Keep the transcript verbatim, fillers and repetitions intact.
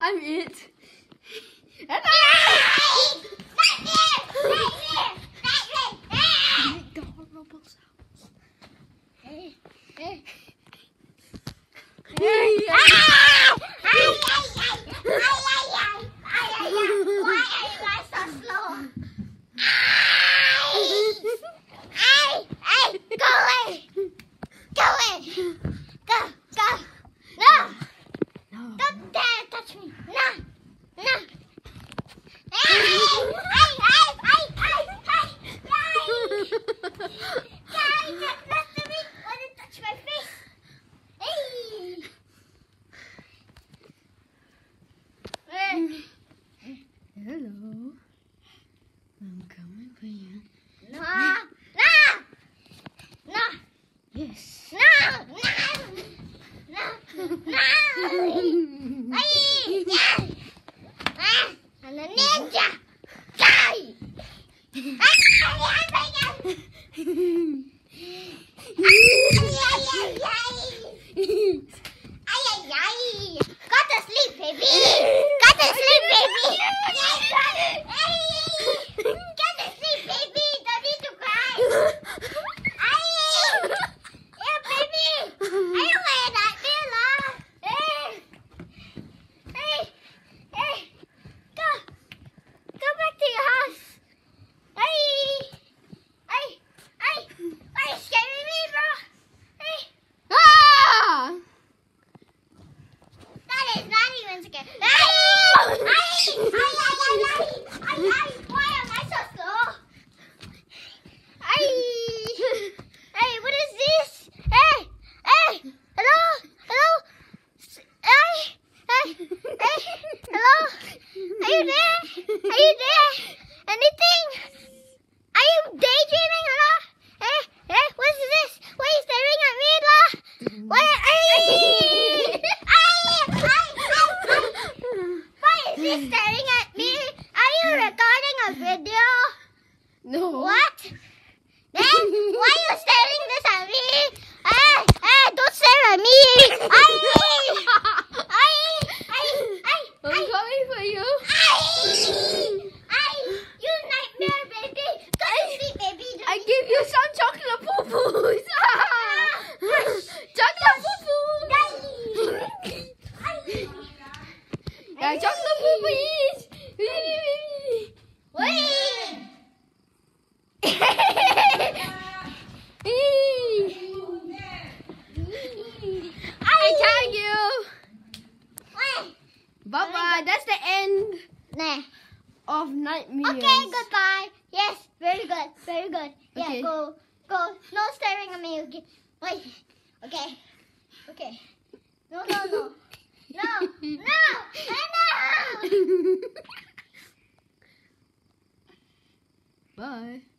I'm it. And make the horrible sounds. Hey, hey. Hey, Why are you guys so slow? Hey, hey, go away. Go away. Go, go. No. No. Don't dare touch me. No. No. Hey, hey, hey, hey, hey, hey. Guys, that's not the meat. Why did you touch my face? Hey. Hey. Hello. I'm coming for you. No. No. No. Yes. No. No. No. No. Hey. Yeah. Ah, I'm a ninja. Die. Go to sleep, baby. Go to sleep, baby. Go to sleep, baby. Don't need to cry. Yeah, baby. I don't want that mirror. Hey, hey, hey. Go, go back to your house. Hey, hey, hey. Why are you scaring me, bro? Hey. Ah! That is not even scary. Ay! Ay! Ay! Ay! Ay! Ay! Ay! Why am I so slow? Ay! Hey, what is this? Hey! Hey! Hello? Hello? Hey! Hey! Hey! Hello? Are you there? Are you there? Anything? Are you daydreaming? Hello? Hey! Hey! What is this? Why are you staring at me, hello? Why are you... Why is this staring at me? Are you recording a video? No. What? Then why are you staring this at me? Hey, hey, don't stare at me! Ay! Ay! Ay! Ay! I'm coming for you. Ay! Ay! You nightmare, baby! Go to sleep, baby! I give you some chocolate poo-poos. Chocolate poo-poos. Yeah, chocolate poo-poos. Wait! I tag you. Wait! Bye-bye. That's the end Nah. of Nightmares. Okay, goodbye. Yes, very good, very good. Yeah, Okay. go, go. No staring at me. Okay. Wait. Okay. Okay. No, no, no. No, no, no. Bye.